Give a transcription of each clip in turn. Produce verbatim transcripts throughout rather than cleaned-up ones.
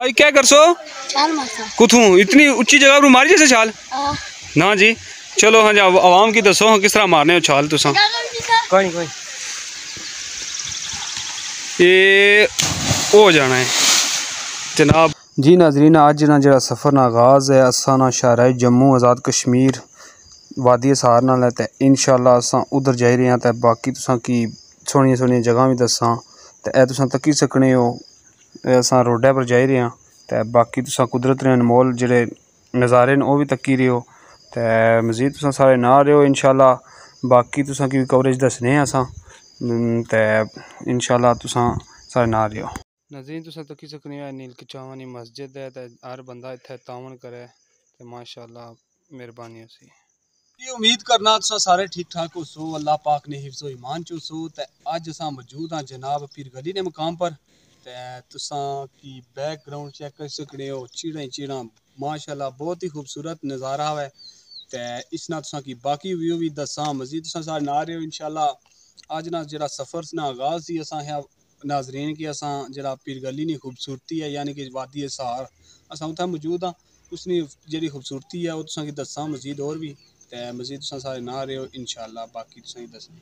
भाई क्या कर सो कुथू इतनी ऊंची जगह पर मारी जैसे छाल ना जी। चलो हाँ जी आवाम की दसो हाँ किस तरह मारने हो छाल तुसा कोई कोई ये हो जाना है जनाब जी। नाजरीन अज ना जो सफ़र ना आगाज़ है असा ना शहर जम्मू आज़ाद कश्मीर वादी हिसार नाल है इंशाअल्लाह असा उधर जाई रहे हैं। तो बाकी तुसा की सोहनिया सोहनिया जगह भी दसा तो यह तुसा तक्की सकने हो असा रोडे पर जाई रहे हैं। तो बाकी तुसा कुदरत ने अनमोल जेह्ड़े नज़ारे न वो भी तक्की रहे हो तो मज़ीद तुसा सारे ना रहे हो इंशाअल्लाह। बाकी तुसा की कवरेज दसने असा तो इंशाअल्लाह तुसा सारे ना रहे हो। नाज़रीन तुसा तक्की सकने हो नील किचावानी मस्जिद है तो हर बंदा इत्थे तावन करे तो माशाअल्लाह मेहरबानी उसी। ये उम्मीद करना तुसा सारे ठीक ठाक हो सो अल्लाह पाक ने हिफ्ज़ो ईमान चो सो। तो अज असा मौजूद हाँ जनाब पीर गली ने मुकाम पर तो तुसा की बैकग्राउंड चेक कर सकते हो चिड़ां चिड़ां माशाअल्लाह बहुत ही खूबसूरत नज़ारा है। तो इस ना तुसा की बाकी व्यू भी दसा मजीद तुसा सारे ना रहे हो इंशाअल्लाह। अज ना जरा सफ़र ना आगाज़ ही असा है नाजरीन की असा जरा पीर गली नी खूबसूरती है यानी कि वादी हिसार असा उत्थे मौजूद हाँ उसकी जी खूबसूरती है वो तुसा की दसा मजीद और भी तो मजीद तुसा सारे ना रहे हो इंशाअल्लाह। बाकी तुसा ही दस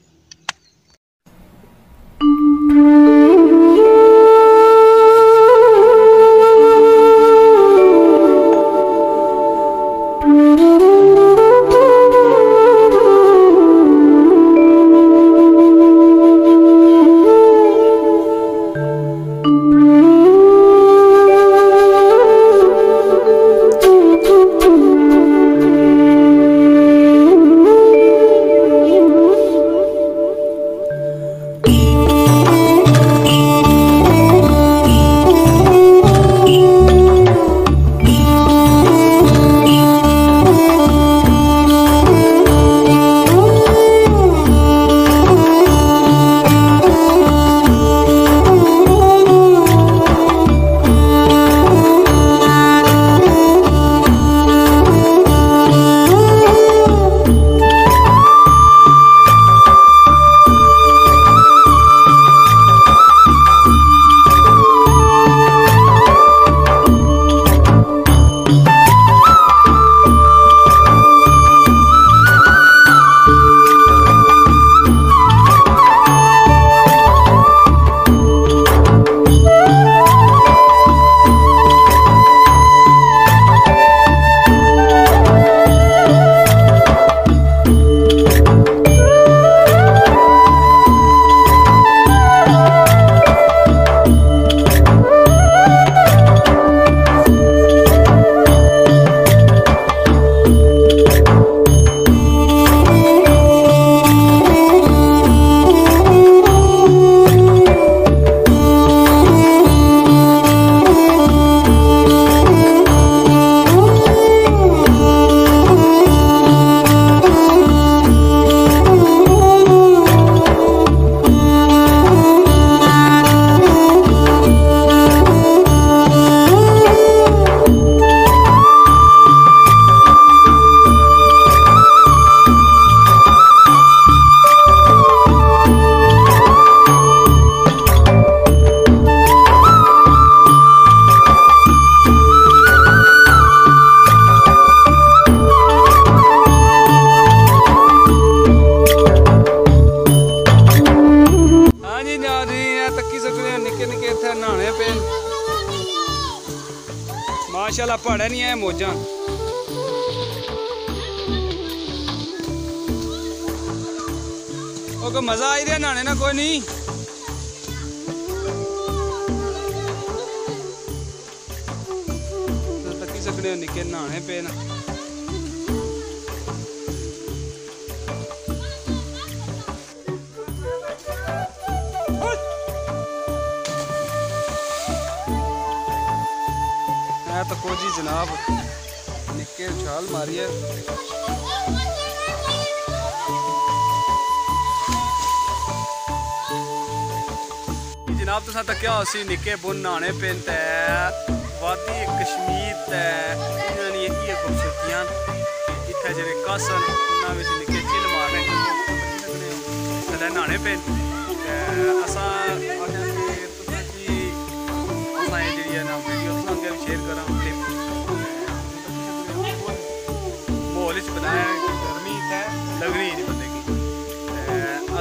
माशाअल्लाह पहाड़ा नहीं है मौजा कोई मजा आई रहा नहाने ना कोई नहीं तो तकी सकने निके नहाने पे ना तो कोजी जनाब निके उछाल मारी है जनाब तुसा तक क्या उसी निके बुन नहाने पे वादी कश्मीर ते ये खूबसूरतियां इतने जेह्ड़े कस न उन्होंने निके चिल मारने थल्ले नहाने पे असा जी असा जी ना वीडियो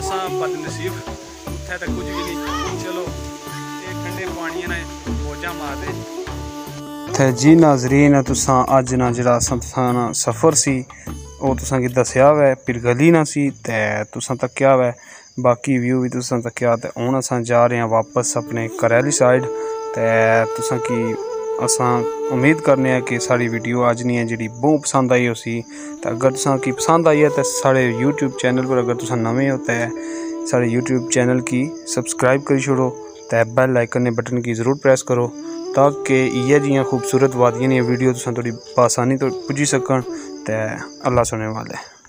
असां बदनसीब उत्थे तो कुछ भी नहीं। चलो ये ठंडे पानी ने मौजा मारदे। ते जी नाजरीन तुसां अज ना जेह्ड़ा साना सफ़र सी ओह् तुसां गी दस्सेआ वै पिरगली ना सी ते तुसां तक्केआ वै बाकी व्यू भी तुसां तक्केआ। ते हुण असां जा रहे हैं वापस अपने घरै आह्ली साइड। ते तुसां की असां उम्मीद करने आं कि साढ़ी वीडियो अज नी जेह्ड़ी बहुत पसंद आई उसी। ते अगर तुसां की पसंद आई है तो साढ़े यूट्यूब चैनल पर अगर तुसां नमें हो ते साढ़े यूट्यूब चैनल की सब्सक्राइब करी छोड़ो ते बैल आइकन बटन की ज़रूर प्रेस करो ताकि इ'यै जियां खूबसूरत वादियां वीडियो तुसां थोड़ी आसानी तो पुज्जी सकन। ते अल्लाह सुनने वाले।